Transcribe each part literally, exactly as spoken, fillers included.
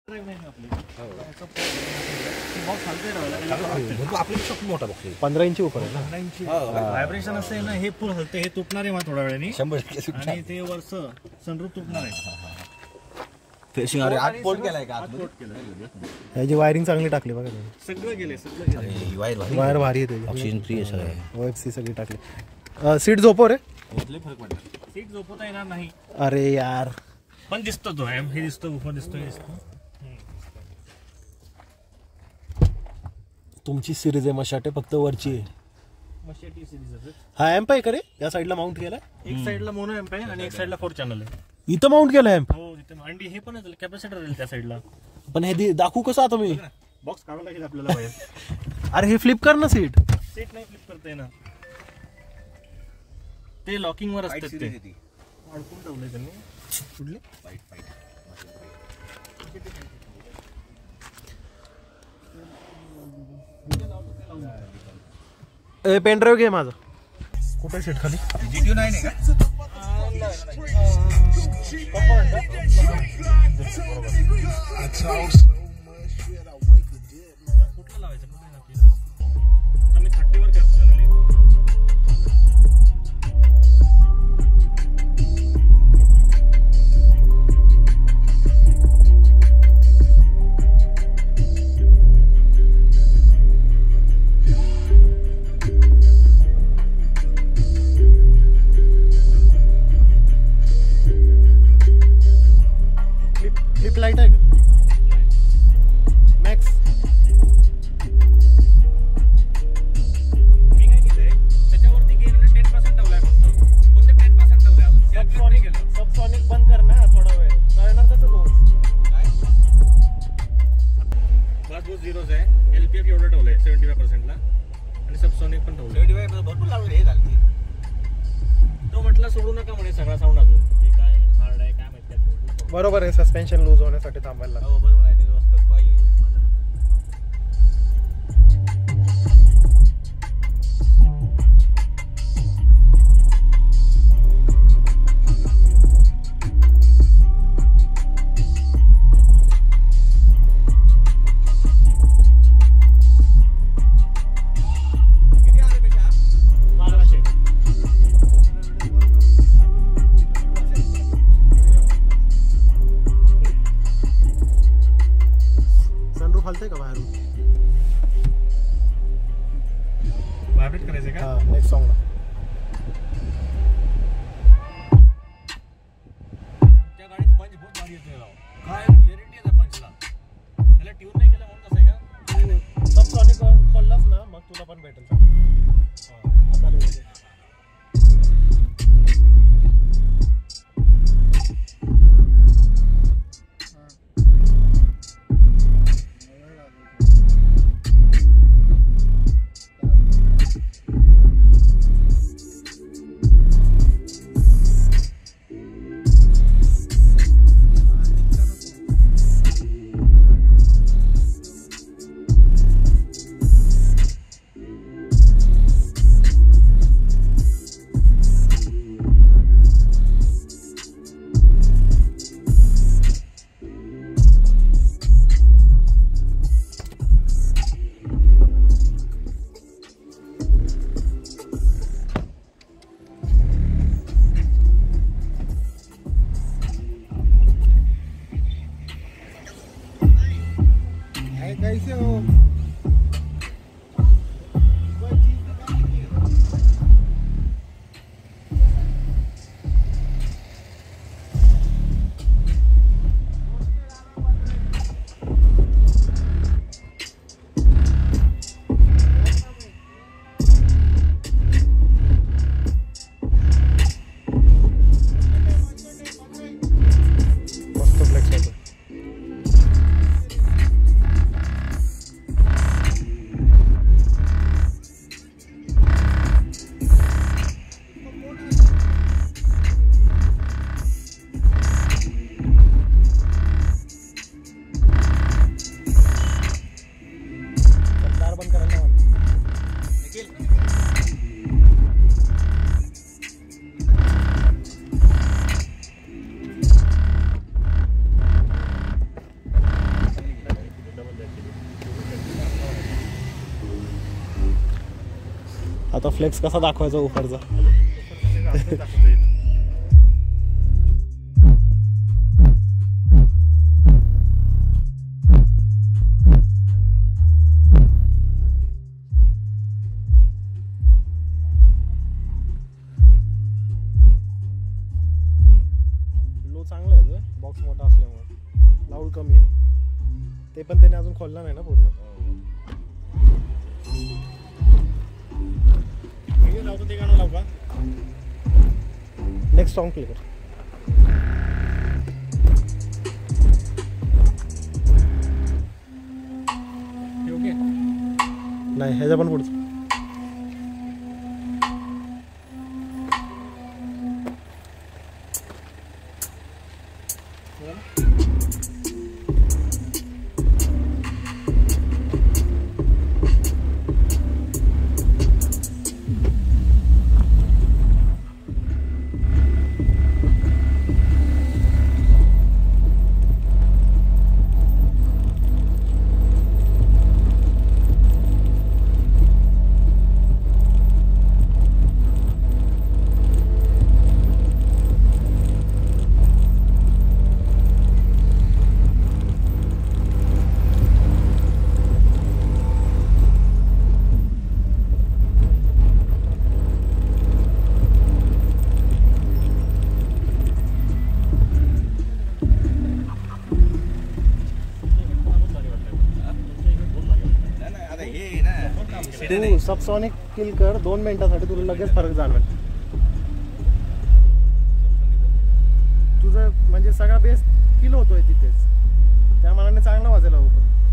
पंधरा इंची ऊपर आहे ना. व्हायब्रेशन असते ना, हे फुल हलते, हे तुटणार आहे मग थोड्या वेळाने शंभर टक्के आणि ते वरच सनरूफ तुटणार आहे. फेशिंग अरे आठ पोर्ट केलाय का? आठ पोर्ट केलाय. याची वायरिंग चांगली टाकली बघा तुम्ही. सगळं गेले सगळं गेले. वायर भारी वायर भारी आहे. ऑक्सिजन फ्री आहे सगळं. ओएफसी सगळी टाकली. सीट झोपो रे. लय फरक पडला. सीट झोपवता येणार नाही. अरे यार पण दिसतो तो एम हे दिसतो ऊपर दिसतो हे दिसतो. तुमची सिरीज आहे मशाटे फक्त वरची आहे. मशाटी सिरीज आहे. हा एम्प आहे का रे? या साईडला माउंट केलाय. एक साईडला मोनो एम्प आहे आणि एक साईडला फोर चॅनल आहे. इथं माउंट केलाय एम्प. हो इथे आणि हे पण आहे कॅपॅसिटर आहे त्या साईडला. पण हे दाखवू कसं आता मी? बॉक्स काढावं लागेल आपल्याला बाहेर. अरे हे फ्लिप कर ना सीट. सीट नाही फ्लिप करता येणार. ते लॉकिंग वर असते ते. अडकून ठेवलंय त्यांनी. कुठले? Fight fight. ए पेन ड्राइव्ह घे माझा. कुठे सीट खाली? जीटीओ नाही नाही का? कुठला लावायचं? मी थर्टी वर करतो. लाइट आहे का? मॅक्स मी काय केलंय त्याच्यावरती गेन टेन पर्सेंट ठेवलाय फक्त. कोणते टेन पर्सेंट ठेवलंय? अजून सबसॉनिक केलं. सबसॉनिक बंद कर ना थोडा वेळ. कळणार कसं रोज? बस बस झिरोच आहे. एलपीएफ एवढं ठेवलंय सेव्हन्टी फाय पर्सेंटला आणि सबसॉनिक पण ठेवलंय. सेव्हन्टी फाय भरपूर लावलं हे झालं. तो म्हटला सोडू नका म्हणे सगळा साऊंड अजून. हे काय हार्ड आहे काय माहिती. बरोबर आहे. सस्पेन्शन लूज होण्यासाठी थांबायला लागतं. हो बरोबर आहे. ते व्यवस्थित पाहिजे. किती आले पेशा? बाराशे. सनरूफ हलतंय का बाहेरून? व्हायब्रेट करायचं का? हा नेक्स्ट सॉन्गला. त्या गाडीत पंच बहुत भारी येतोय राव. काय क्लिअरिटी आहे त्या पंचला. त्याला ट्यून नाही केलं म्हणून कसं आहे का? सबसॉनिक खोललास ना मग तुला पण भेटेल. आता कैसे हो? मस्त फ्लेक्स होतं. आता फ्लेक्स कसा दाखवायचा उफरचा. लो चांगला आहे तो, बॉक्स मोठा असल्यामुळे लाऊड कमी आहे. ते पण त्याने अजून खोलला नाही ना पूर्ण. लावतो ते गाणं लाव का. नेक्स्ट सॉन्ग प्ले कर. ओके नाही ह्याच्या पण पुढचं. तू सबसॉनिक किल कर दोन मिनिटासाठी, तुला लगेच फरक जाणवेल. तुझं म्हणजे सगळा बेस किल होतोय तिथेच, त्या मनाने चांगला वाजायला हवं.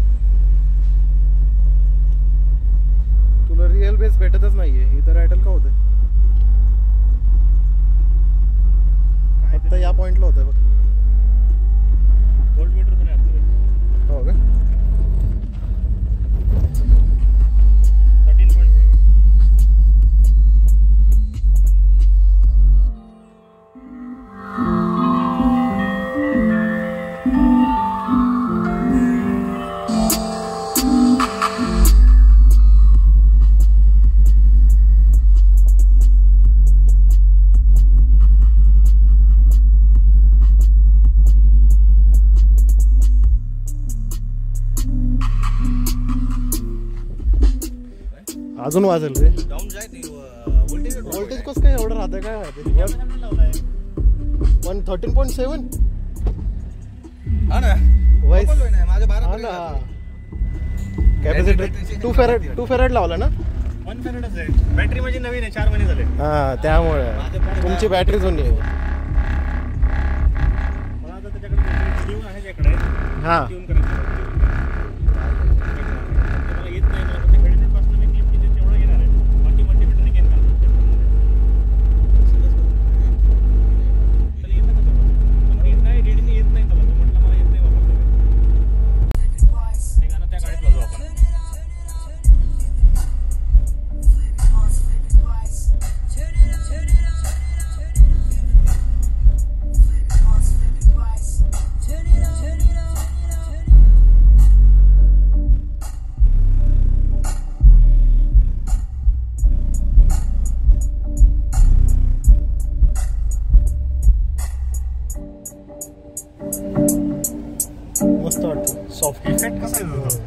तुला रिअल बेस भेटतच नाहीये इथं. रॅटल का होतंय फक्त या पॉइंटला होतंय बघ. व्होल्ट मीटर पण आहे. हो का. अजून वाजेल रे. डाऊन जाय ते व्होल्टेज व्होल्टेज कसं काय एवढं राहतंय काय माहिती. वन थर्टीन पॉईंट सेवन हा ना वाईस नाही माझ्या बारा हा ना. कॅपॅसिटी टू फेरेट टू फेरेट लावला ना. वन फेरेटच आहे. बॅटरी माझी नवीन आहे, चार महिने झाले. हा त्यामुळे तुमची बॅटरी जुनी आहे. मला आता त्याच्याकडे ट्यून आहे त्याकडे. हा ट्यून करायचं मला येत नाही. मला फक्त घडीने पासून मी क्लिप किती तेवढं घेणार आहे. बाकी मल्टीमीटरने घेईन का त्याला येतं का तो. पण येत नाही रेडीने येत नाही त्याला. तो म्हटलं मला येत नाही बाबा. ते गाणं त्या गाडीत वाजवू आपण. मस्त वाटतं. सॉफ्ट इफेक्ट कसा आहे.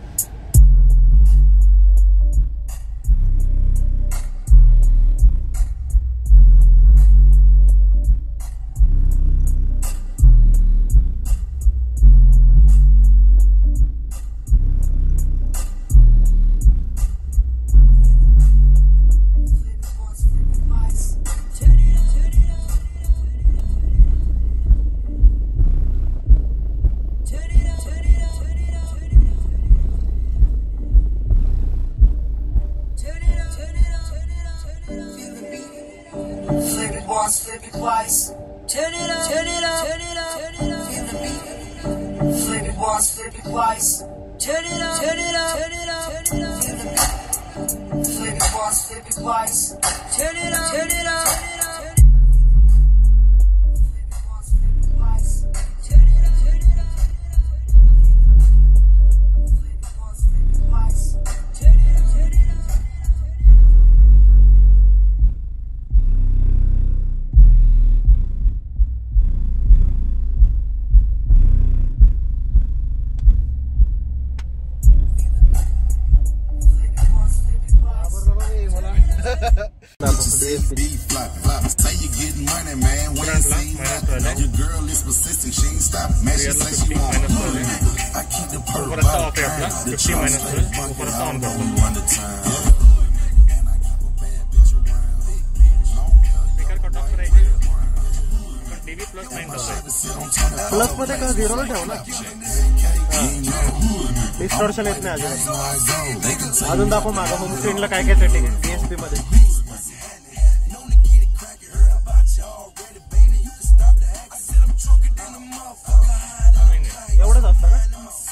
Flip it twice. Turn it up, turn it up, turn it up, turn it up. Feel the beat. Flip it once, flip it twice. Turn it up, turn it up, turn it up, turn it up. Feel the beat. Flip it once, flip it twice. Turn it up, turn it up, turn it up. Flip it once, flip it twice. Turn it up, turn it up, flip it once, flip it twice. Turn it up, turn it up. Plus मध्ये का झिरोला ठेव ना, distortion येत नाही अजून. अजून दाखव मागं होम स्क्रीनला काय काय सेटिंग आहे डीएसपी मध्ये. एवढंच असतं का?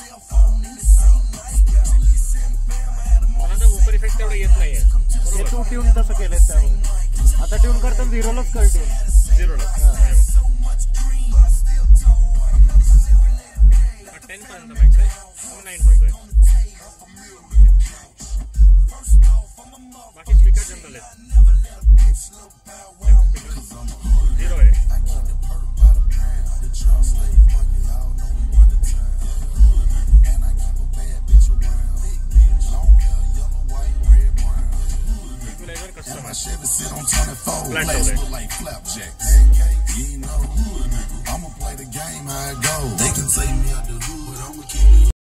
इफेक्ट तेवढं येत नाहीये. हे तू ट्यून तसं केलंय त्यामुळे आता ट्यून करताना झिरोलाच कर ट्यून. झिरोला टेन पर्यंत मॅक्स आहे, नाईन करतोय. बाकी स्पीकर जनरल आहेत. झिरो आहे. इक्वलायझर कस्टम आहे. फ्लॅट ठेवलंय.